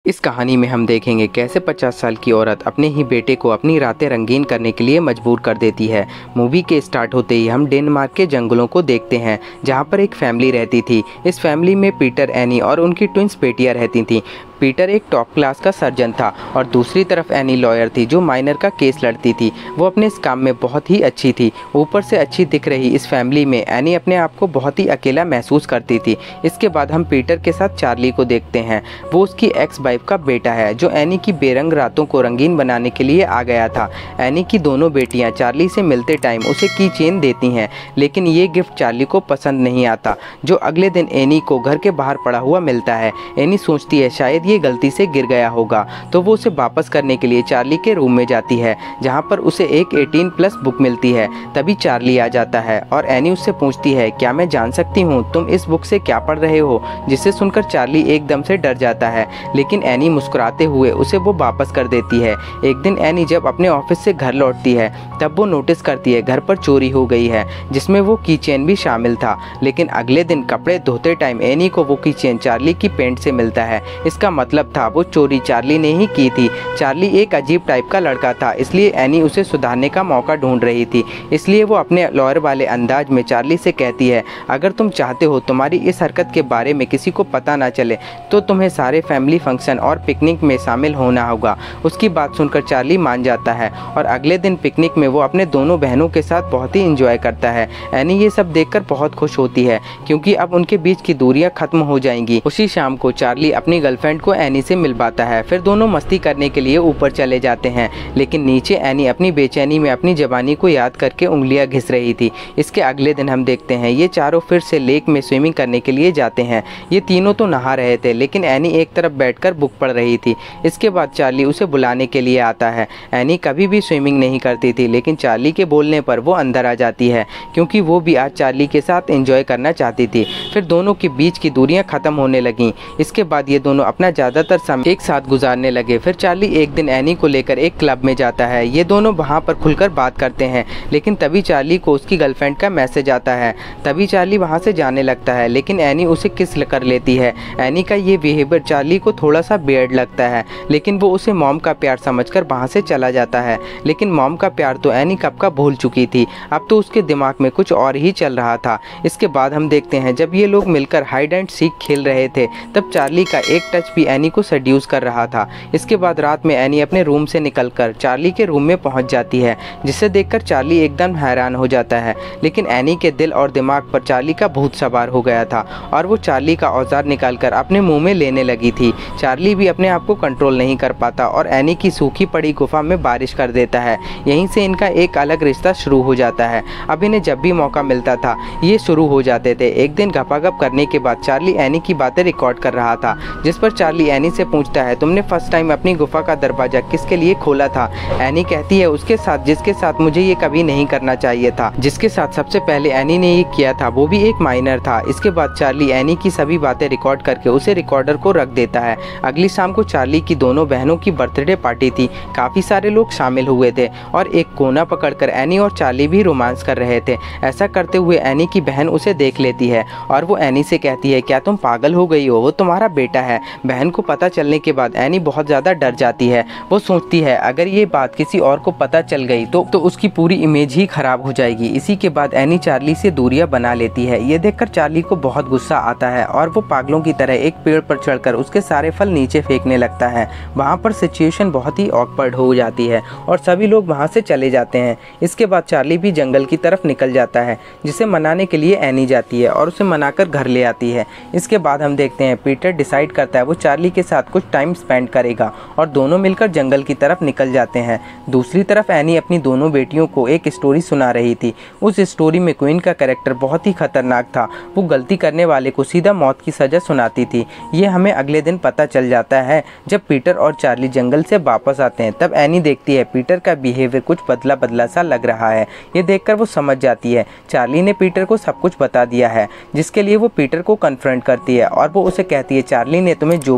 इस कहानी में हम देखेंगे कैसे 50 साल की औरत अपने ही बेटे को अपनी रातें रंगीन करने के लिए मजबूर कर देती है। मूवी के स्टार्ट होते ही हम डेनमार्क के जंगलों को देखते हैं जहां पर एक फैमिली रहती थी। इस फैमिली में पीटर, एनी और उनकी ट्विंस बेटियां रहती थीं। पीटर एक टॉप क्लास का सर्जन था और दूसरी तरफ एनी लॉयर थी जो माइनर का केस लड़ती थी। वो अपने इस काम में बहुत ही अच्छी थी। ऊपर से अच्छी दिख रही इस फैमिली में एनी अपने आप को बहुत ही अकेला महसूस करती थी। इसके बाद हम पीटर के साथ चार्ली को देखते हैं। वो उसकी एक्स वाइफ का बेटा है जो एनी की बेरंग रातों को रंगीन बनाने के लिए आ गया था। एनी की दोनों बेटियां चार्ली से मिलते टाइम उसे की चेन देती हैं, लेकिन ये गिफ्ट चार्ली को पसंद नहीं आता, जो अगले दिन एनी को घर के बाहर पड़ा हुआ मिलता है। एनी सोचती है शायद ये गलती से गिर गया होगा, तो वो उसे वापस करने के लिए चार्ली के रूम में जाती है जहाँ पर उसे एक 18+ बुक मिलती है। तभी चार्ली आ जाता है और एनी उससे पूछती है, क्या मैं जान सकती हूँ तुम इस बुक से क्या पढ़ रहे हो? जिसे सुनकर चार्ली एकदम से डर जाता है, लेकिन एनी मुस्कुराते हुए उसे वो वापस कर देती है। एक दिन एनी जब अपने ऑफिस से घर लौटती है तब वो नोटिस करती है घर पर चोरी हो गई है, जिसमें वो की चेन भी शामिल था। लेकिन अगले दिन कपड़े धोते टाइम एनी को वो की चेन चार्ली की पेंट से मिलता है। इसका मतलब था वो चोरी चार्ली ने ही की थी। चार्ली एक अजीब टाइप का लड़का था, इसलिए एनी उसे सुधारने का मौका ढूंढ रही थी। इसलिए वो अपने लॉयर वाले अंदाज में चार्ली से कहती है, अगर तुम चाहते हो तुम्हारी इस हरकत के बारे में किसी को पता ना चले तो तुम्हें सारे फैमिली फंक्शन और पिकनिक में शामिल होना होगा। उसकी बात सुनकर चार्ली मान जाता है और अगले दिन पिकनिक में वो अपने दोनों बहनों के साथ बहुत ही इंजॉय करता है। एनी ये सब देखकर बहुत खुश होती है क्योंकि अब उनके बीच की दूरियां खत्म हो जाएंगी। उसी शाम को चार्ली अपनी गर्लफ्रेंड को एनी से मिलवाता है। फिर दोनों मस्ती करने के लिए ऊपर चले जाते हैं, लेकिन नीचे एनी अपनी बेचैनी में अपनी जवानी को याद करके उंगलियां घिस रही थी। इसके अगले दिन हम देखते हैं ये चारों फिर से लेक में स्विमिंग करने के लिए जाते हैं। ये तीनों तो नहा रहे थे, लेकिन एनी एक तरफ बैठकर बुक पढ़ रही थी। इसके बाद चार्ली उसे बुलाने के लिए आता है। एनी कभी भी स्विमिंग नहीं करती थी, लेकिन चार्ली के बोलने पर वो अंदर आ जाती है क्योंकि वो भी आज चार्ली के साथ एंजॉय करना चाहती थी। फिर दोनों के बीच की दूरियां खत्म होने लगीं। इसके बाद ये दोनों अपना ज़्यादातर समय एक साथ गुजारने लगे। फिर चार्ली एक दिन एनी को लेकर एक क्लब में जाता है। ये दोनों वहाँ पर खुलकर बात करते हैं, लेकिन तभी चार्ली को उसकी गर्लफ्रेंड का मैसेज आता है। तभी चार्ली वहाँ से जाने लगता है, लेकिन एनी उसे किस कर लेती है। एनी का ये बिहेवियर चार्ली को थोड़ा सा वियर्ड लगता है, लेकिन वो उसे मॉम का प्यार समझकर वहाँ से चला जाता है। लेकिन मॉम का प्यार तो एनी कब का भूल चुकी थी, अब तो उसके दिमाग में कुछ और ही चल रहा था। इसके बाद हम देखते हैं जब ये लोग मिलकर हाइड एंड सीक खेल रहे थे तब चार्ली का एक टच भी एनी को सेड्यूस कर रहा था। इसके बाद रात में एनी अपने रूम से निकलकर चार्ली के रूम में पहुंच जाती है, जिसे देखकर चार्ली एकदम हैरान हो जाता है। लेकिन एनी के दिल और दिमाग पर चार्ली का भूत सवार हो गया था और वो चार्ली का औजार निकालकर अपने मुंह में लेने लगी थी। चार्ली भी अपने आप को कंट्रोल नहीं कर पाता और एनी की सूखी पड़ी गुफा में बारिश कर देता है। यहीं से इनका एक अलग रिश्ता शुरू हो जाता है। अब इन्हें जब भी मौका मिलता था ये शुरू हो जाते थे। एक दिन गपागप करने के बाद चार्ली एनी की बातें रिकॉर्ड कर रहा था, जिस पर चार्ली एनी से पूछता है, तुमने फर्स्ट टाइम अपनी गुफा का दरवाजा किसके लिए खोला था? एनी कहती है, उसके साथ जिसके साथ मुझे ये कभी नहीं करना चाहिए था। जिसके साथ सबसे पहले एनी ने ये किया था वो भी एक माइनर था। इसके बाद चार्ली एनी की सभी बातें रिकॉर्ड करके उसे रिकॉर्डर को रख देता है। अगली शाम को चार्ली की दोनों बहनों की बर्थडे पार्टी थी। काफी सारे लोग शामिल हुए थे और एक कोना पकड़कर एनी और चार्ली भी रोमांस कर रहे थे। ऐसा करते हुए एनी की बहन उसे देख लेती है और वो एनी से कहती है, क्या तुम पागल हो गई हो? वो तुम्हारा बेटा है। बहन को पता चलने के बाद एनी बहुत ज्यादा डर जाती है। वो सोचती है अगर ये बात किसी और को पता चल गई तो उसकी पूरी इमेज ही खराब हो जाएगी। इसी के बाद एनी चार्ली से दूरियां बना लेती है। ये देखकर चार्ली को बहुत गुस्सा आता है और वो पागलों की तरह एक पेड़ पर चढ़कर उसके सारे फल नीचे फेंकने लगता है। वहाँ पर सिचुएशन बहुत ही ऑकवर्ड हो जाती है और सभी लोग वहाँ से चले जाते हैं। इसके बाद चार्ली भी जंगल की तरफ निकल जाता है, जिसे मनाने के लिए एनी जाती है और उसे मनाकर घर ले आती है। इसके बाद हम देखते हैं पीटर डिसाइड करता है वो चार्ली के साथ कुछ टाइम स्पेंड करेगा और दोनों मिलकर जंगल की तरफ निकल जाते हैं। दूसरी तरफ एनी अपनी दोनों बेटियों को एक स्टोरी सुना रही थी। उस स्टोरी में क्वीन का कैरेक्टर बहुत ही खतरनाक था। वो गलती करने वाले को सीधा मौत की सजा सुनाती थी। ये हमें अगले दिन पता चल जाता है जब पीटर और चार्ली जंगल से वापस आते हैं। तब एनी देखती है पीटर का बिहेवियर कुछ बदला बदला सा लग रहा है। ये देखकर वो समझ जाती है चार्ली ने पीटर को सब कुछ बता दिया है, जिसके लिए वो पीटर को कन्फ्रंट करती है और वो उसे कहती है, चार्ली ने तुम्हें जो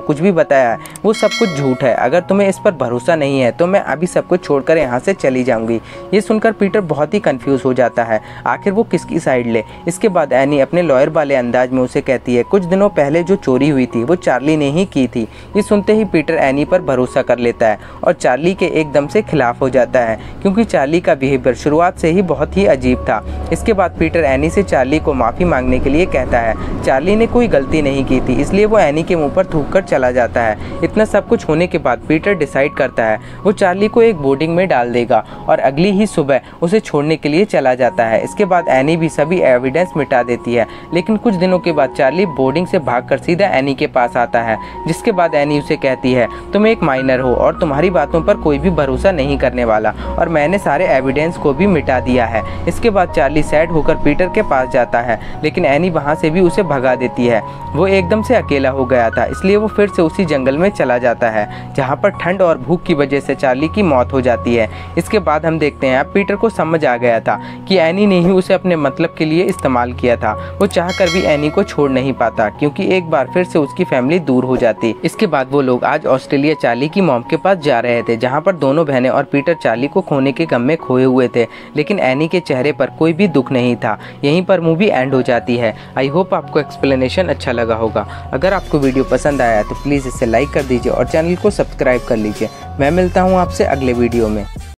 कुछ भी बताया है वो सब कुछ झूठ है। अगर तुम्हें इस पर भरोसा नहीं है तो मैं अभी सब कुछ छोड़कर यहाँ से चली जाऊँगी। ये सुनकर पीटर बहुत ही कन्फ्यूज़ हो जाता है, आखिर वो किसकी साइड ले। इसके बाद एनी अपने लॉयर वाले अंदाज में उसे कहती है कुछ दिनों पहले जो चोरी हुई थी वो चार्ली ने ही की थी। ये सुनते ही पीटर एनी पर भरोसा कर लेता है और चार्ली के एकदम से खिलाफ हो जाता है, क्योंकि चार्ली का बिहेवियर शुरुआत से ही बहुत ही अजीब था। इसके बाद पीटर एनी से चार्ली को माफ़ी मांगने के लिए कहता है। चार्ली ने कोई गलती नहीं की थी, इसलिए वो एनी के मुंह पर थूक कर चला जाता है। इतना सब कुछ होने के बाद पीटर डिसाइड करता है वो चार्ली को एक बोर्डिंग में डाल देगा और अगली ही सुबह उसे छोड़ने के लिए चला जाता है। इसके बाद एनी भी सभी एविडेंस मिटा देती है, लेकिन कुछ दिनों के बाद चार्ली बोर्डिंग से भागकर सीधा एनी के पास आता है, जिसके बाद एनी उसे कहती है तुम एक माइनर हो और तुम्हारी बातों पर कोई भी भरोसा नहीं करने वाला और मैंने सारे एविडेंस को भी मिटा दिया है। इसके बाद चार्ली सैड होकर पीटर के पास जाता है, लेकिन एनी वहाँ से भी उसे भगा देती है। वो एकदम से अकेला हो गया था, इसलिए वो फिर से उसी जंगल में चला जाता है जहाँ पर ठंड और भूख की वजह से चार्ली की मौत हो जाती है। इसके बाद हम देखते हैं अब पीटर को समझ आ गया था कि एनी ने ही उसे अपने मतलब के लिए इस्तेमाल किया था। वो चाहकर भी एनी को छोड़ नहीं पाता, क्योंकि एक बार फिर से उसकी फैमिली दूर हो जाती। इसके बाद वो लोग आज ऑस्ट्रेलिया चार्ली की मॉम के पास जा रहे थे, जहाँ पर दोनों बहनें और पीटर चार्ली को खोने के गम में खोए हुए थे, लेकिन एनी के चेहरे पर कोई भी दुख नहीं था। यहीं पर मूवी एंड हो जाती है। आई होप आपको एक्सप्लेनेशन अच्छा लगा होगा। अगर आपको वीडियो पसंद आया तो प्लीज़ इसे लाइक कर दीजिए और चैनल को सब्सक्राइब कर लीजिए। मैं मिलता हूँ आपसे अगले वीडियो में।